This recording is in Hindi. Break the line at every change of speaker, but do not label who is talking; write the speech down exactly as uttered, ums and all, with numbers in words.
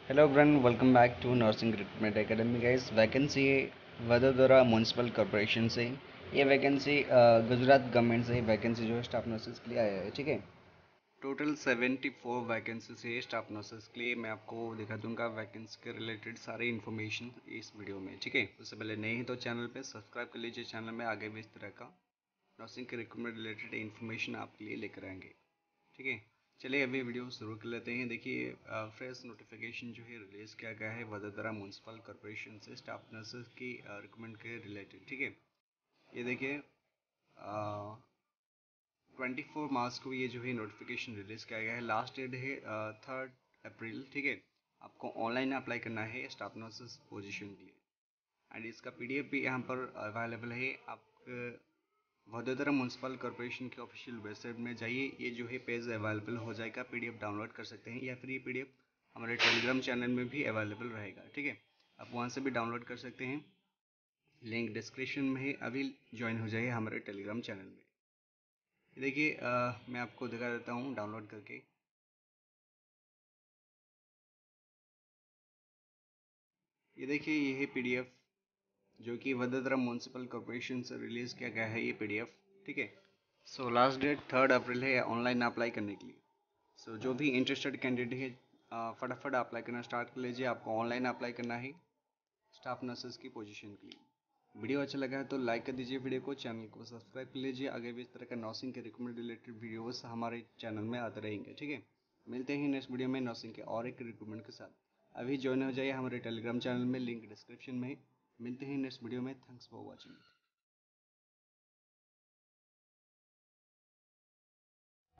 Hello friend, welcome back to nursing recruitment academy guys. Vacancy है वडोदरा म्यूनसिपल कॉरपोरेशन से। ये वैकेंसी गुजरात गवर्नमेंट से वैकेंसी जो है स्टाफ नर्सेस के लिए आया है। ठीक है, टोटल सेवेंटी फोर वैकेंसीज है स्टाफ नर्सेस के लिए। मैं आपको दिखा दूंगा वैकेंसी के रिलेटेड सारी इन्फॉर्मेशन इस वीडियो में। ठीक है, उससे पहले नए हैं तो चैनल पे सब्सक्राइब कर लीजिए। चैनल में आगे भी इस तरह का नर्सिंग के रिक्रूटमेंट रिलेटेड इन्फॉर्मेशन आपके लिए लेकर आएंगे। ठीक है, चलिए अभी वीडियो शुरू कर लेते हैं। देखिए, फ्रेश नोटिफिकेशन जो है रिलीज़ किया गया है वडोदरा म्यूनसिपल कॉरपोरेशन से स्टाफ नर्सेस की रिक्रूटमेंट के रिलेटेड। ठीक है, ये देखिए ट्वेंटी फोर मार्च को ये जो है नोटिफिकेशन रिलीज़ किया गया है। लास्ट डेट है थर्ड अप्रैल। ठीक है, आपको ऑनलाइन अप्लाई करना है स्टाफ नर्सेस पोजीशन के लिए। एंड इसका पीडीएफ भी यहाँ पर अवेलेबल है। आप वडोदरा म्यूनसिपल कॉरपोरेशन के ऑफिशियल वेबसाइट में जाइए, ये जो है पेज अवेलेबल हो जाएगा। पीडीएफ डाउनलोड कर सकते हैं या फिर ये पीडीएफ हमारे टेलीग्राम चैनल में भी अवेलेबल रहेगा। ठीक है, आप वहाँ से भी डाउनलोड कर सकते हैं। लिंक डिस्क्रिप्शन में है, अभी ज्वाइन हो जाइए हमारे टेलीग्राम चैनल में। देखिए, मैं आपको दिखा देता हूँ डाउनलोड करके। ये देखिए, ये है पीडीएफ जो कि वडोदरा म्यूनसिपल कॉरपोरेशन से रिलीज़ किया गया है, ये पीडीएफ। ठीक है, so last date third April है ऑनलाइन अप्लाई करने के लिए। सो so, जो भी इंटरेस्टेड कैंडिडेट है फटाफट अप्लाई करना स्टार्ट कर लीजिए। आपको ऑनलाइन अप्लाई करना है स्टाफ नर्सेस की पोजीशन के लिए। वीडियो अच्छा लगा है तो लाइक कर दीजिए वीडियो को, चैनल को सब्सक्राइब कर लीजिए। आगे भी इस तरह का नर्सिंग के रिक्रूटमेंट रिलेटेड वीडियोस हमारे चैनल में आते रहेंगे। ठीक है, मिलते हैं नेक्स्ट वीडियो में नर्सिंग के और एक रिक्रूटमेंट के साथ। अभी ज्वाइन हो जाइए हमारे टेलीग्राम चैनल में, लिंक डिस्क्रिप्शन में। मिलते हैं नेक्स्ट वीडियो में। Thanks for watching.